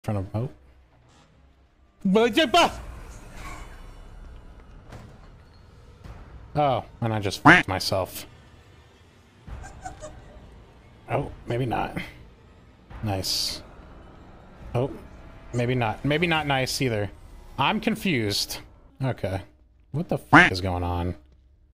front of boat. Oh, and I just f***ed myself. Oh, maybe not. Nice. Oh, maybe not. Maybe not nice either. I'm confused. Okay. What the f*** is going on?